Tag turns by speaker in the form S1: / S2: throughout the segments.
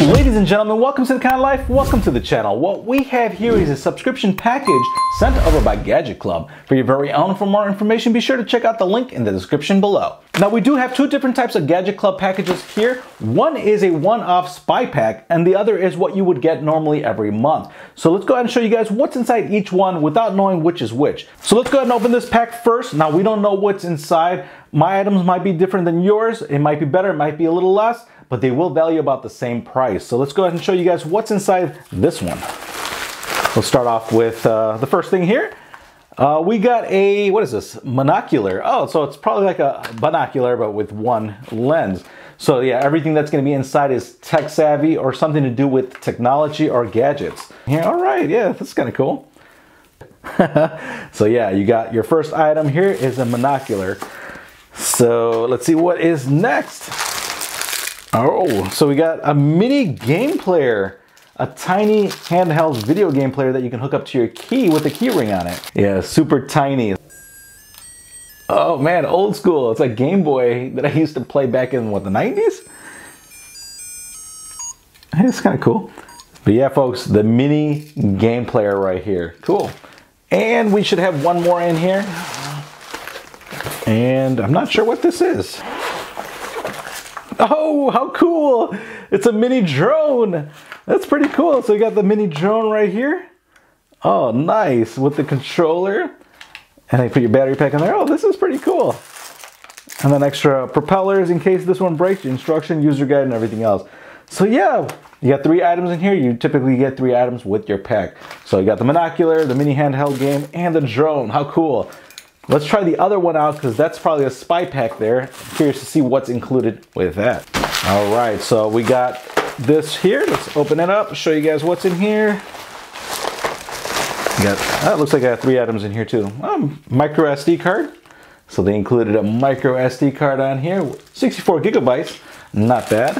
S1: Ladies and gentlemen, welcome to the Kind of Life, welcome to the channel. What we have here is a subscription package sent over by Gadget Club for your very own. For more information, be sure to check out the link in the description below. Now we do have two different types of Gadget Club packages here. One is a one-off spy pack and the other is what you would get normally every month. So let's go ahead and show you guys what's inside each one without knowing which is which. So let's go ahead and open this pack first. Now we don't know what's inside. My items might be different than yours. It might be better, it might be a little less, but they will value about the same price. So let's go ahead and show you guys what's inside this one. We'll start off with the first thing here. We got a, what is this? Monocular. Oh, so it's probably like a binocular, but with one lens. So yeah, everything that's gonna be inside is tech savvy or something to do with technology or gadgets. Yeah, all right, yeah, that's kind of cool. So yeah, you got your first item here is a monocular. So let's see what is next. Oh, so we got a mini game player, a tiny handheld video game player that you can hook up to your key with a key ring on it. Yeah, super tiny. Oh man, old school. It's like Game Boy that I used to play back in, what, the 90s? It's kind of cool. But yeah, folks, the mini game player right here. Cool. And we should have one more in here. And I'm not sure what this is. Oh, how cool! It's a mini drone. That's pretty cool. So you got the mini drone right here. Oh, nice, with the controller. And then put your battery pack in there. Oh, this is pretty cool. And then extra propellers in case this one breaks, instruction, user guide, and everything else. So yeah, you got 3 items in here. You typically get 3 items with your pack. So you got the monocular, the mini handheld game, and the drone. How cool. Let's try the other one out because that's probably a spy pack there. I'm curious to see what's included with that. All right, so we got this here. Let's open it up, show you guys what's in here. That looks like I got 3 items in here too. Micro SD card. So they included a micro SD card on here. 64 gigabytes, not bad.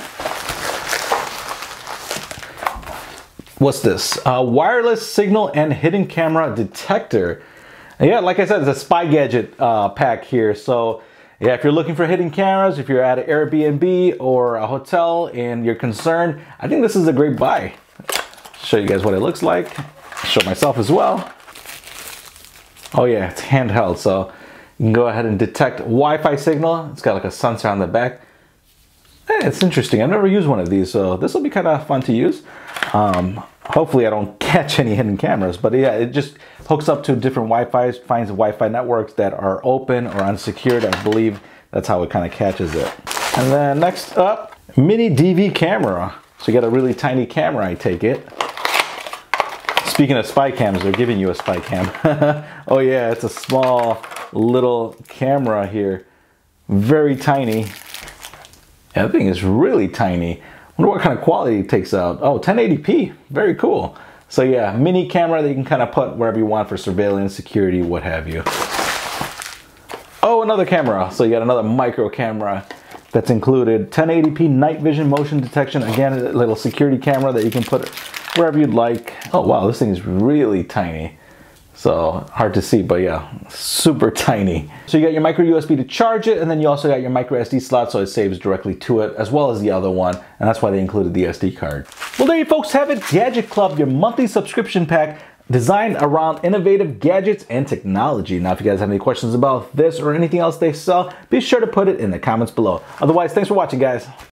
S1: What's this? Wireless signal and hidden camera detector. Yeah, like I said, it's a spy gadget pack here. So yeah, if you're looking for hidden cameras, if you're at an Airbnb or a hotel and you're concerned, I think this is a great buy. Show you guys what it looks like. Show myself as well. Oh yeah, it's handheld, so you can go ahead and detect Wi-Fi signal. It's got like a sensor on the back. It's interesting. I've never used one of these, so this will be kind of fun to use. Hopefully I don't catch any hidden cameras, but yeah, it just hooks up to different Wi-Fi's, finds Wi-Fi networks that are open or unsecured. I believe that's how it kind of catches it. And then next up, mini DV camera. So you got a really tiny camera, I take it. Speaking of spy cams, they're giving you a spy cam. Oh yeah, it's a small little camera here. Very tiny. Yeah, that thing is really tiny. I wonder what kind of quality it takes out. Oh, 1080p, very cool. So yeah, mini camera that you can kind of put wherever you want for surveillance, security, what have you. Oh, another camera. So you got another micro camera that's included. 1080p night vision motion detection. Again, a little security camera that you can put wherever you'd like. Oh wow, this thing is really tiny. So hard to see, but yeah, super tiny. So you got your micro USB to charge it, and then you also got your micro SD slot, so it saves directly to it, as well as the other one, and that's why they included the SD card. Well, there you folks have it, Gadget Club, your monthly subscription pack designed around innovative gadgets and technology. Now, if you guys have any questions about this or anything else they sell, be sure to put it in the comments below. Otherwise, thanks for watching, guys.